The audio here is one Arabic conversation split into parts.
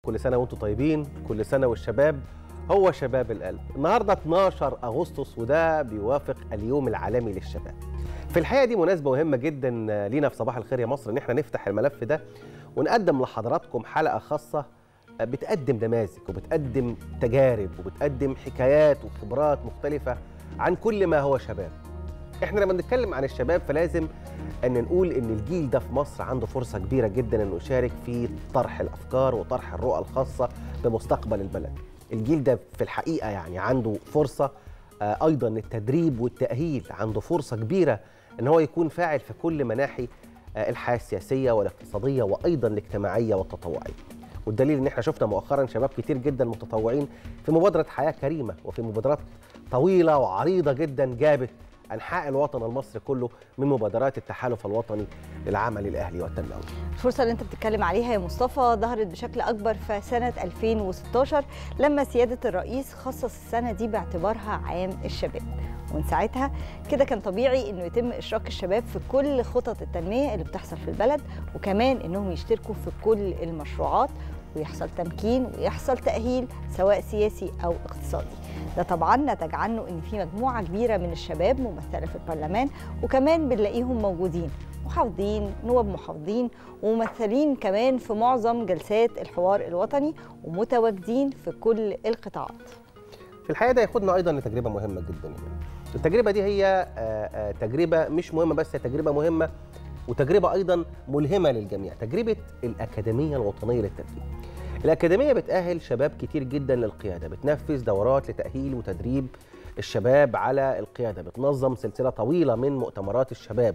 كل سنة وانتم طيبين، كل سنة والشباب هو شباب القلب. النهارده 12 أغسطس وده بيوافق اليوم العالمي للشباب. في الحقيقة دي مناسبة مهمة جدا لينا في صباح الخير يا مصر ان احنا نفتح الملف ده ونقدم لحضراتكم حلقة خاصة بتقدم نماذج وبتقدم تجارب وبتقدم حكايات وخبرات مختلفة عن كل ما هو شباب. احنا لما بنتكلم عن الشباب فلازم ان نقول ان الجيل ده في مصر عنده فرصة كبيرة جدا انه يشارك في طرح الافكار وطرح الرؤى الخاصة بمستقبل البلد. الجيل ده في الحقيقة يعني عنده فرصة ايضا التدريب والتأهيل، عنده فرصة كبيرة ان هو يكون فاعل في كل مناحي الحياة السياسية والاقتصادية وايضا الاجتماعية والتطوعية. والدليل ان احنا شفنا مؤخرا شباب كتير جدا متطوعين في مبادرة حياة كريمة وفي مبادرات طويلة وعريضة جدا جابت أنحاء الوطن المصري كله من مبادرات التحالف الوطني للعمل الأهلي والتنموي. الفرصة اللي أنت بتتكلم عليها يا مصطفى ظهرت بشكل أكبر في سنة 2016 لما سيادة الرئيس خصص السنة دي باعتبارها عام الشباب. ومن ساعتها كده كان طبيعي إنه يتم إشراك الشباب في كل خطط التنمية اللي بتحصل في البلد، وكمان إنهم يشتركوا في كل المشروعات ويحصل تمكين ويحصل تأهيل سواء سياسي أو اقتصادي. ده طبعا نتج عنه ان في مجموعه كبيره من الشباب ممثله في البرلمان، وكمان بنلاقيهم موجودين محافظين، نواب محافظين، وممثلين كمان في معظم جلسات الحوار الوطني، ومتواجدين في كل القطاعات. في الحقيقه ده ياخدنا ايضا لتجربه مهمه جدا. التجربه دي هي تجربه مش مهمه بس، هي تجربه مهمه وتجربه ايضا ملهمه للجميع، تجربه الاكاديميه الوطنيه للتدريب. الأكاديمية بتأهل شباب كتير جدا للقيادة، بتنفذ دورات لتأهيل وتدريب الشباب على القيادة، بتنظم سلسلة طويلة من مؤتمرات الشباب.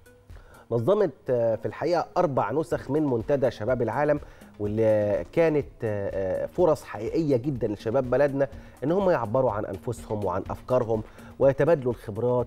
نظمت في الحقيقة 4 نسخ من منتدى شباب العالم، واللي كانت فرص حقيقية جدا لشباب بلدنا ان هم يعبروا عن أنفسهم وعن أفكارهم ويتبادلوا الخبرات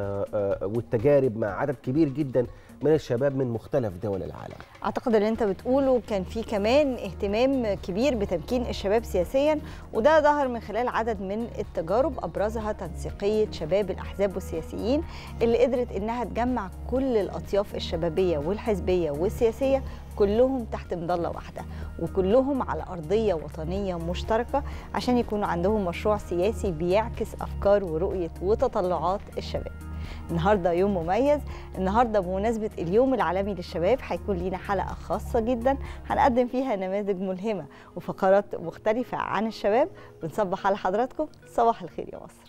والتجارب مع عدد كبير جدا من الشباب من مختلف دول العالم. اعتقد اللي انت بتقوله كان في كمان اهتمام كبير بتمكين الشباب سياسيا، وده ظهر من خلال عدد من التجارب ابرزها تنسيقيه شباب الاحزاب والسياسيين اللي قدرت انها تجمع كل الاطياف الشبابيه والحزبيه والسياسيه كلهم تحت مظله واحده، وكلهم على ارضيه وطنيه مشتركه عشان يكونوا عندهم مشروع سياسي بيعكس افكار ورؤيه وتطلعات الشباب. النهارده يوم مميز، النهارده بمناسبه اليوم العالمي للشباب هيكون لينا حلقه خاصه جدا هنقدم فيها نماذج ملهمه وفقرات مختلفه عن الشباب. بنصبح على حضراتكم، صباح الخير يا مصر.